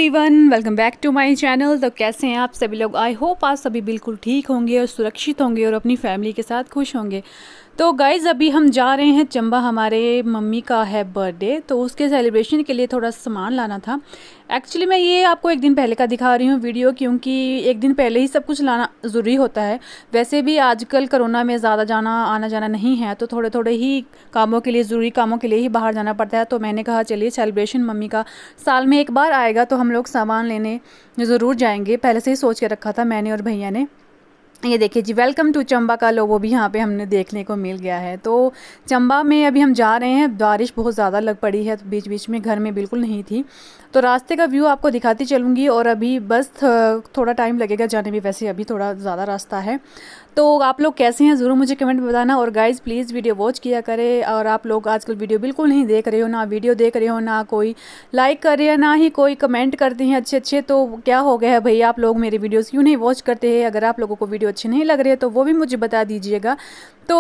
Everyone, welcome back to my channel. तो कैसे हैं आप सभी लोग? आई होप आप सभी बिल्कुल ठीक होंगे और सुरक्षित होंगे और अपनी फैमिली के साथ खुश होंगे। तो गाइज़ अभी हम जा रहे हैं चंबा, हमारे मम्मी का है बर्थडे, तो उसके सेलिब्रेशन के लिए थोड़ा सामान लाना था। एक्चुअली मैं ये आपको एक दिन पहले का दिखा रही हूँ वीडियो, क्योंकि एक दिन पहले ही सब कुछ लाना ज़रूरी होता है। वैसे भी आजकल कोरोना में ज़्यादा आना जाना नहीं है, तो थोड़े थोड़े ही कामों के लिए, ज़रूरी कामों के लिए ही बाहर जाना पड़ता है। तो मैंने कहा चलिए सेलिब्रेशन मम्मी का साल में एक बार आएगा, तो हम लोग सामान लेने ज़रूर जाएंगे। पहले से ही सोच के रखा था मैंने और भैया ने। ये देखिए जी, वेलकम टू चंबा का लोगो भी यहाँ पे हमने देखने को मिल गया है। तो चंबा में अभी हम जा रहे हैं। बारिश बहुत ज़्यादा लग पड़ी है, तो बीच बीच में घर में बिल्कुल नहीं थी, तो रास्ते का व्यू आपको दिखाती चलूँगी। और अभी बस थोड़ा टाइम लगेगा जाने में, वैसे अभी थोड़ा ज़्यादा रास्ता है। तो आप लोग कैसे हैं ज़रूर मुझे कमेंट में बताना। और गाइज़ प्लीज़ वीडियो वॉच किया करें। और आप लोग आजकल वीडियो बिल्कुल नहीं देख रहे हो, ना वीडियो देख रहे हो, ना कोई लाइक कर रहे हैं, ना ही कोई कमेंट करते हैं अच्छे। तो क्या हो गया है भैया, आप लोग मेरे वीडियोस क्यों नहीं वॉच करते हैं? अगर आप लोगों को वीडियो अच्छे नहीं लग रहे हैं तो वो भी मुझे बता दीजिएगा। तो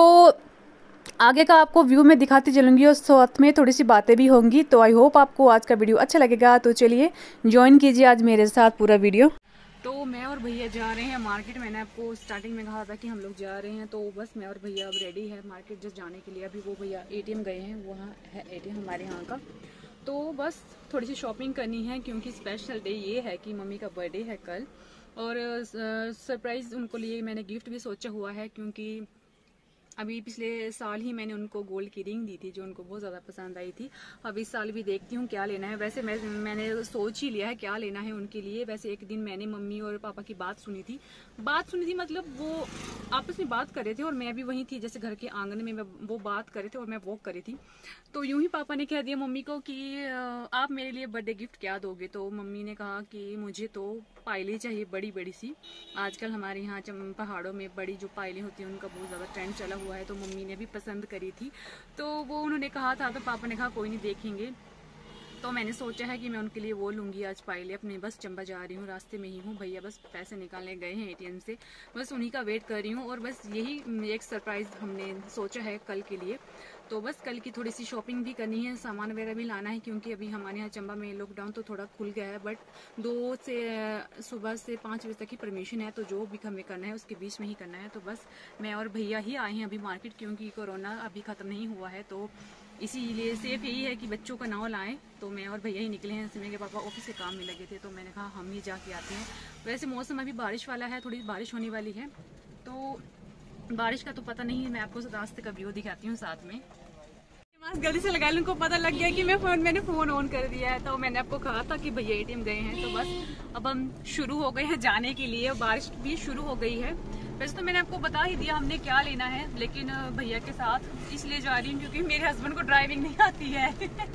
आगे का आपको व्यू में दिखाती चलूँगी और साथ में थोड़ी सी बातें भी होंगी। तो आई होप आपको आज का वीडियो अच्छा लगेगा। तो चलिए ज्वाइन कीजिए आज मेरे साथ पूरा वीडियो। तो मैं और भैया जा रहे हैं मार्केट। मैंने आपको स्टार्टिंग में कहा था कि हम लोग जा रहे हैं, तो बस मैं और भैया अब रेडी है मार्केट जस्ट जाने के लिए। अभी वो भैया एटीएम गए हैं, वहाँ है एटीएम हमारे यहाँ का। तो बस थोड़ी सी शॉपिंग करनी है, क्योंकि स्पेशल डे ये है कि मम्मी का बर्थडे है कल। और सरप्राइज़ उनको लिए मैंने गिफ्ट भी सोचा हुआ है, क्योंकि अभी पिछले साल ही मैंने उनको गोल्ड की रिंग दी थी, जो उनको बहुत ज़्यादा पसंद आई थी। अब इस साल भी देखती हूँ क्या लेना है। वैसे मैंने सोच ही लिया है क्या लेना है उनके लिए। वैसे एक दिन मैंने मम्मी और पापा की बात सुनी थी मतलब वो आपस में बात कर रहे थे और मैं भी वहीं थी, जैसे घर के आंगन में वो बात कर रहे थे और मैं वॉक कर रही थी। तो यूं ही पापा ने कह दिया मम्मी को कि आप मेरे लिए बर्थडे गिफ्ट क्या दोगे? तो मम्मी ने कहा कि मुझे तो पायलें चाहिए, बड़ी बड़ी सी। आजकल हमारे यहाँ पहाड़ों में बड़ी जो पायलें होती हैं उनका बहुत ज़्यादा ट्रेंड चला हुआ है, तो मम्मी ने भी पसंद करी थी। तो वो उन्होंने कहा था, तो पापा ने कहा कोई नहीं देखेंगे। तो मैंने सोचा है कि मैं उनके लिए वो लूँगी आज पायलें। अपने बस चंबा जा रही हूँ, रास्ते में ही हूँ। भैया बस पैसे निकालने गए हैं एटीएम से, बस उन्हीं का वेट कर रही हूँ। और बस यही एक सरप्राइज़ हमने सोचा है कल के लिए। तो बस कल की थोड़ी सी शॉपिंग भी करनी है, सामान वगैरह भी लाना है, क्योंकि अभी हमारे यहाँ चंबा में लॉकडाउन तो थोड़ा खुल गया है, बट 2 से सुबह से 5 बजे तक की परमिशन है। तो जो भी हमें करना है उसके बीच में ही करना है। तो बस मैं और भैया ही आए हैं अभी मार्केट, क्योंकि कोरोना अभी ख़त्म नहीं हुआ है। तो इसीलिए सेफ यही है कि बच्चों का ना लाएं। तो मैं और भैया ही निकले हैं। सिमी के पापा ऑफिस के काम में लगे थे, तो मैंने कहा हम ही जाके आते हैं। वैसे मौसम अभी बारिश वाला है, थोड़ी बारिश होने वाली है, तो बारिश का तो पता नहीं। मैं आपको रास्ते का व्यू दिखाती हूँ साथ में। गलती से लगा, उनको पता लग गया कि मैंने फोन ऑन कर दिया है। तो मैंने आपको कहा था कि भैया एटीएम गए हैं। तो बस अब हम शुरू हो गए हैं जाने के लिए। बारिश भी शुरू हो गई है। वैसे तो मैंने आपको बता ही दिया हमने क्या लेना है, लेकिन भैया के साथ इसलिए जा रही हूँ क्योंकि मेरे हस्बैंड को ड्राइविंग नहीं आती है।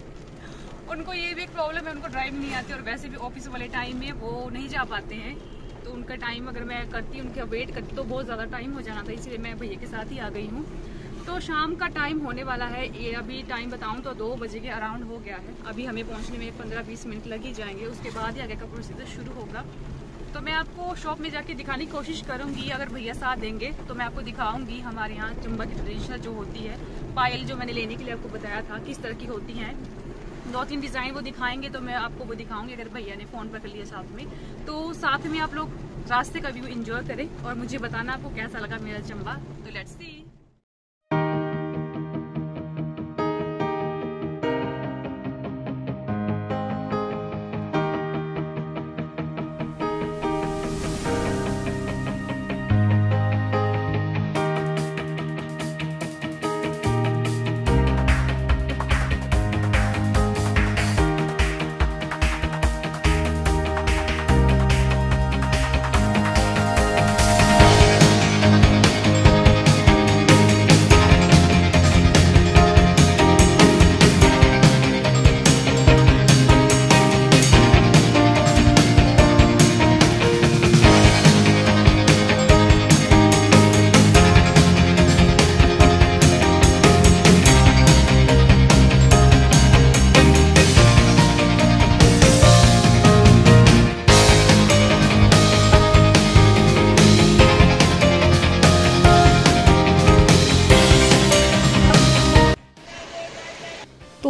उनको ये भी एक प्रॉब्लम है, उनको ड्राइविंग नहीं आती। और वैसे भी ऑफिस वाले टाइम में वो नहीं जा पाते हैं, तो उनका टाइम अगर मैं करती, उनका वेट करती तो बहुत ज़्यादा टाइम हो जाना था, इसलिए मैं भैया के साथ ही आ गई हूँ। तो शाम का टाइम होने वाला है, ये अभी टाइम बताऊं तो 2 बजे के अराउंड हो गया है। अभी हमें पहुंचने में 15-20 मिनट लग ही जाएंगे, उसके बाद ही आगे का प्रोसीजर शुरू होगा। तो मैं आपको शॉप में जाके दिखाने की कोशिश करूंगी, अगर भैया साथ देंगे तो मैं आपको दिखाऊंगी हमारे यहाँ चंबा की ट्रेडिशनल जो होती है पायल, जो मैंने लेने के लिए आपको बताया था किस तरह की होती हैं। 2-3 डिज़ाइन वो दिखाएंगे, तो मैं आपको वो दिखाऊंगी अगर भैया ने फ़ोन पर कर लिया साथ में। तो साथ में आप लोग रास्ते का व्यू इंजॉय करें और मुझे बताना आपको कैसा लगा मेरा चंबा। तो लेट्स सी।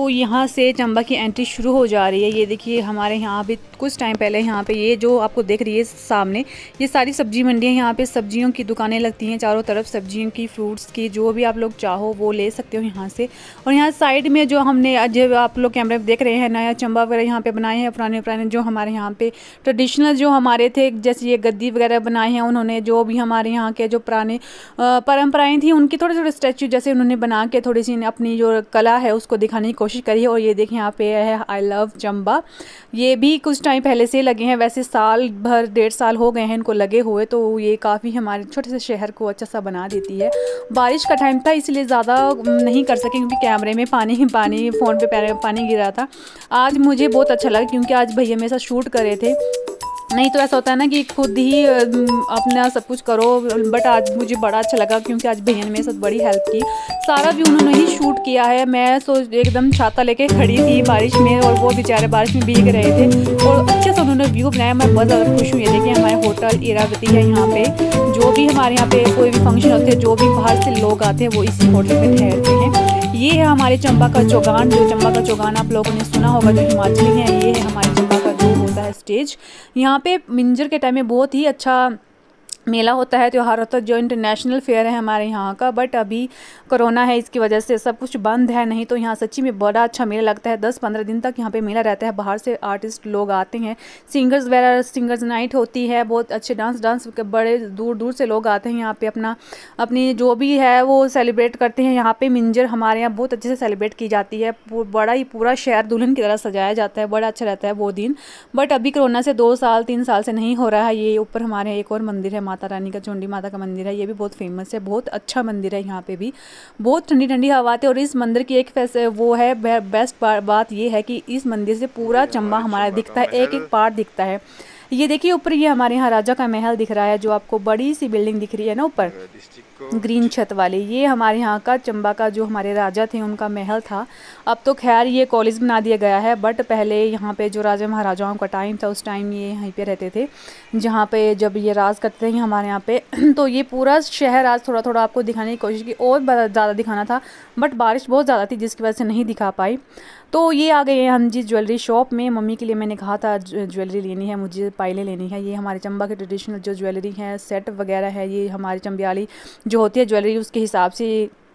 तो यहाँ से चंबा की एंट्री शुरू हो जा रही है। ये देखिए हमारे यहाँ पे कुछ टाइम पहले यहाँ पे ये जो आपको देख रही है सामने, ये सारी सब्जी मंडियाँ, यहाँ पे सब्जियों की दुकानें लगती हैं चारों तरफ, सब्जियों की, फ्रूट्स की, जो भी आप लोग चाहो वो ले सकते हो यहाँ से। और यहाँ साइड में जो हमने जो आप लोग कैमरे देख रहे हैं नया चंबा वगैरह यहाँ पे बनाए हैं, पुराने पुराने जो हमारे यहाँ पे ट्रेडिशनल जो हमारे थे, जैसे ये गद्दी वगैरह बनाए हैं उन्होंने, जो भी हमारे यहाँ के जो पुराने परंपराएं थी उनकी थोड़े थोड़े स्टैचू जैसे उन्होंने बना के थोड़ी सी अपनी जो कला है उसको दिखाने की कोशिश करी है। और ये देखिए यहाँ पे है आई लव चंबा, ये भी कुछ टाइम पहले से लगे हैं, वैसे साल भर 1.5 साल हो गए हैं इनको लगे हुए, तो ये काफ़ी हमारे छोटे से शहर को अच्छा सा बना देती है। बारिश का टाइम था इसलिए ज़्यादा नहीं कर सके क्योंकि कैमरे में पानी फ़ोन पे पानी गिरा था। आज मुझे बहुत अच्छा लगा क्योंकि आज भैया मेरे साथ शूट कर रहे थे, नहीं तो ऐसा होता है ना कि खुद ही अपना सब कुछ करो, बट आज मुझे बड़ा अच्छा लगा क्योंकि आज भैया ने मेरे साथ बड़ी हेल्प की। सारा भी उन्होंने ही शूट किया है। मैं तो एकदम छाता लेके खड़ी थी बारिश में और वो बेचारे बारिश में भीग रहे थे और अच्छे से उन्होंने व्यू बनाया। मैं बहुत ज़्यादा खुश हूँ। ये देखिए हमारे होटल इरावती है, यहाँ पे जो भी हमारे यहाँ पे कोई भी फंक्शन होते हैं, जो भी बाहर से लोग आते हैं वो इसी होटल में ठहरते हैं। ये है हमारे चंबा का चौगान, जो चंबा का चौगान आप लोगों ने सुना होगा, जो हिमाचली है। ये है हमारे चंबा का जो होता है स्टेज। यहाँ पे मिंजर के टाइम में बहुत ही अच्छा मेला होता है, त्यौहार होता है, जो इंटरनेशनल फेयर है हमारे यहाँ का। बट अभी कोरोना है, इसकी वजह से सब कुछ बंद है, नहीं तो यहाँ सच्ची में बड़ा अच्छा मेला लगता है। 10-15 दिन तक यहाँ पे मेला रहता है। बाहर से आर्टिस्ट लोग आते हैं, सिंगर्स वगैरह, सिंगर्स नाइट होती है, बहुत अच्छे डांस के बड़े दूर दूर से लोग आते हैं यहाँ पे अपनी जो भी है वो सेलिब्रेट करते हैं। यहाँ पे मिंजर हमारे यहाँ बहुत अच्छे से सेलिब्रेट की जाती है, बड़ा ही पूरा शहर दुल्हन की तरह सजाया जाता है, बड़ा अच्छा रहता है वो दिन। बट अभी कोरोना से 2-3 साल से नहीं हो रहा है। ये ऊपर हमारे एक और मंदिर है, माता रानी का, चुंडी माता का मंदिर है, ये भी बहुत फेमस है, बहुत अच्छा मंदिर है। यहाँ पे भी बहुत ठंडी ठंडी हवा आती है। और इस मंदिर की एक वो है बेस्ट बात ये है कि इस मंदिर से पूरा चंबा हमारा दिखता है, एक एक पार्ट दिखता है। ये देखिए ऊपर ये हमारे यहाँ राजा का महल दिख रहा है, जो आपको बड़ी सी बिल्डिंग दिख रही है ना ऊपर ग्रीन छत वाली, ये हमारे यहाँ का चंबा का जो हमारे राजा थे उनका महल था। अब तो खैर ये कॉलेज बना दिया गया है, बट पहले यहाँ पे जो राजा महाराजाओं का टाइम था उस टाइम ये यहीं पे रहते थे, जहाँ पे जब ये राज करते थे हमारे यहाँ पे। तो ये पूरा शहर आज थोड़ा थोड़ा आपको दिखाने की कोशिश की, और ज़्यादा दिखाना था बट बारिश बहुत ज़्यादा थी जिसकी वजह से नहीं दिखा पाई। तो ये आ गए हैं हम जिस ज्वेलरी शॉप में। मम्मी के लिए मैंने कहा था ज्वेलरी लेनी है, मुझे पायलें लेनी है। ये हमारे चंबा के ट्रेडिशनल जो ज्वेलरी है, सेट वगैरह है, ये हमारी चंबियाली जो होती है ज्वेलरी उसके हिसाब से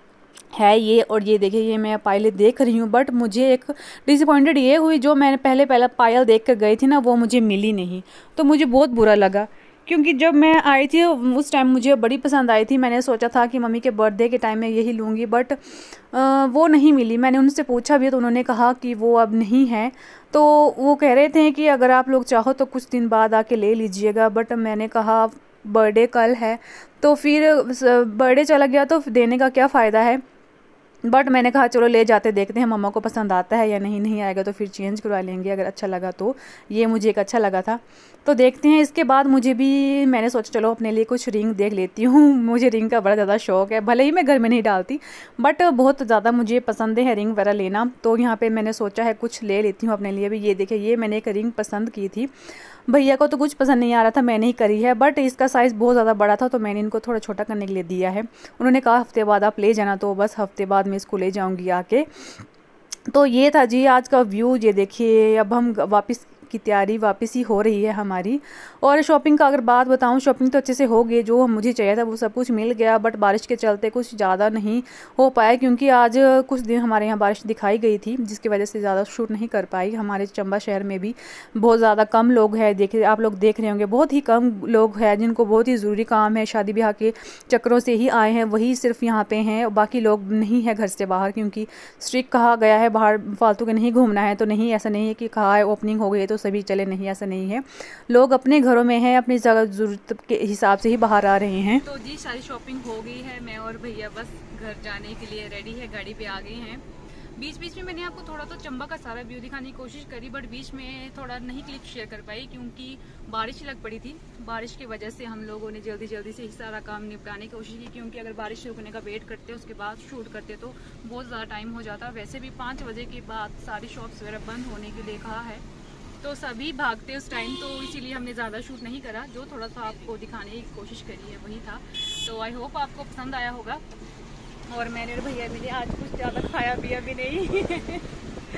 है ये। और ये देखिए ये मैं पायलें देख रही हूँ, बट मुझे एक डिसअपॉइंटेड ये हुई, जो मैंने पहले पायल देख कर गई थी ना वो मुझे मिली नहीं, तो मुझे बहुत बुरा लगा क्योंकि जब मैं आई थी उस टाइम मुझे बड़ी पसंद आई थी। मैंने सोचा था कि मम्मी के बर्थडे के टाइम में यही लूँगी, बट वो नहीं मिली। मैंने उनसे पूछा भी तो उन्होंने कहा कि वो अब नहीं है। तो वो कह रहे थे कि अगर आप लोग चाहो तो कुछ दिन बाद आके ले लीजिएगा, बट मैंने कहा बर्थडे कल है, तो फिर बर्थडे चला गया तो देने का क्या फ़ायदा है। बट मैंने कहा चलो ले जाते, देखते हैं मम्मा को पसंद आता है या नहीं आएगा तो फिर चेंज करवा लेंगे अगर अच्छा लगा तो। ये मुझे एक अच्छा लगा था, तो देखते हैं। इसके बाद मुझे भी मैंने सोचा चलो अपने लिए कुछ रिंग देख लेती हूँ। मुझे रिंग का बड़ा ज़्यादा शौक है, भले ही मैं घर में नहीं डालती बट बहुत ज़्यादा मुझे पसंद है रिंग वगैरह लेना। तो यहाँ पर मैंने सोचा है कुछ ले लेती हूँ अपने लिए भी। ये देखिए ये मैंने एक रिंग पसंद की थी, भैया को तो कुछ पसंद नहीं आ रहा था, मैंने ही करी है, बट इसका साइज़ बहुत ज़्यादा बड़ा था तो मैंने इनको थोड़ा छोटा करने के लिए दिया है। उन्होंने कहा हफ्ते बाद आप ले जाना, तो बस हफ्ते बाद मैं इसको ले जाऊंगी आके। तो ये था जी आज का व्यू। ये देखिए अब हम वापस की तैयारी वापस ही हो रही है हमारी। और शॉपिंग का अगर बात बताऊं, शॉपिंग तो अच्छे से हो गई, जो मुझे चाहिए था वो सब कुछ मिल गया, बट बारिश के चलते कुछ ज़्यादा नहीं हो पाया क्योंकि आज कुछ दिन हमारे यहाँ बारिश दिखाई गई थी जिसकी वजह से ज़्यादा शूट नहीं कर पाई। हमारे चंबा शहर में भी बहुत ज़्यादा कम लोग हैं, देखिए आप लोग देख रहे होंगे, बहुत ही कम लोग हैं जिनको बहुत ही ज़रूरी काम है, शादी ब्याह के चक्करों से ही आए हैं, वही सिर्फ यहाँ पे हैं, बाकी लोग नहीं है घर से बाहर, क्योंकि स्ट्रिक्ट कहा गया है बाहर फालतू के नहीं घूमना है। तो नहीं, ऐसा नहीं है कि कहा है ओपनिंग हो गई है तो सभी चले, नहीं ऐसा नहीं है, लोग अपने घरों में हैं, अपनी ज़रूरत के हिसाब से ही बाहर आ रहे हैं। तो जी सारी शॉपिंग हो गई है, मैं और भैया बस घर जाने के लिए रेडी है, गाड़ी पे आ गए हैं। बीच बीच में मैंने आपको थोड़ा तो चंबा का सारा व्यू दिखाने की कोशिश करी, बट बीच में थोड़ा नहीं क्लिप शेयर कर पाई क्योंकि बारिश लग पड़ी थी। बारिश की वजह से हम लोगों ने जल्दी से ही सारा काम निपटाने की कोशिश की, क्योंकि अगर बारिश रुकने का वेट करते उसके बाद शूट करते तो बहुत ज़्यादा टाइम हो जाता। वैसे भी 5 बजे के बाद सारी शॉप्स वगैरह बंद होने के लिए कहा है, तो सभी भागते उस टाइम, तो इसीलिए हमने ज़्यादा शूट नहीं करा। जो थोड़ा सा आपको दिखाने की कोशिश करी है वही था। तो आई होप आपको पसंद आया होगा। और मैंने और भैया मिले आज कुछ ज़्यादा खाया पिया भी नहीं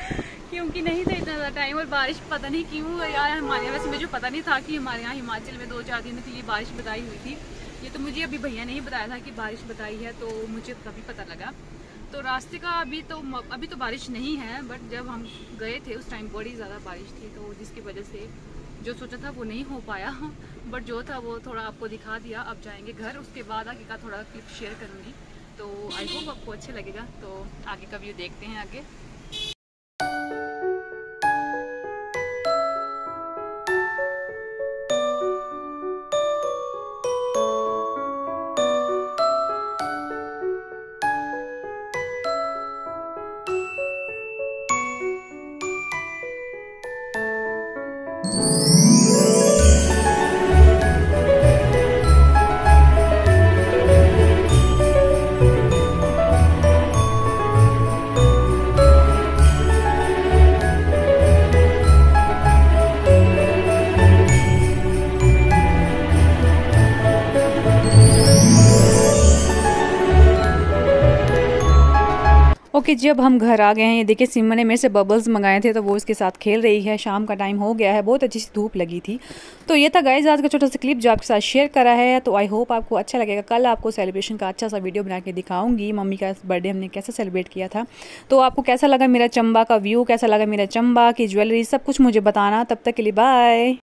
क्योंकि नहीं था इतना ज़्यादा टाइम और बारिश पता नहीं क्यों यार हमारे यहाँ, वैसे मुझे पता नहीं था कि हमारे यहाँ हिमाचल में 2-4 दिनों के लिए बारिश बताई हुई थी। ये तो मुझे अभी भैया ने ही बताया था कि बारिश बताई है, तो मुझे तभी पता लगा। तो रास्ते का अभी तो बारिश नहीं है, बट जब हम गए थे उस टाइम बड़ी ज़्यादा बारिश थी, तो जिसकी वजह से जो सोचा था वो नहीं हो पाया। बट जो था वो थोड़ा आपको दिखा दिया। अब जाएंगे घर, उसके बाद आगे का थोड़ा क्लिप शेयर करूँगी, तो आई होप आपको अच्छा लगेगा। तो आगे का व्यू देखते हैं आगे। ओके जी, अब हम घर आ गए हैं। ये देखिए सिमन ने मेरे से बबल्स मंगाए थे, तो वो इसके साथ खेल रही है। शाम का टाइम हो गया है, बहुत अच्छी सी धूप लगी थी। तो ये था गाइस आज का छोटा सा क्लिप जो आपके साथ शेयर करा है। तो आई होप आपको अच्छा लगेगा। कल आपको सेलिब्रेशन का अच्छा सा वीडियो बना के दिखाऊंगी, मम्मी का बर्थडे हमने कैसे सेलिब्रेट किया था। तो आपको कैसा लगा मेरा चंबा का व्यू, कैसा लगा मेरा चंबा की ज्वेलरी, सब कुछ मुझे बताना। तब तक के लिए बाय।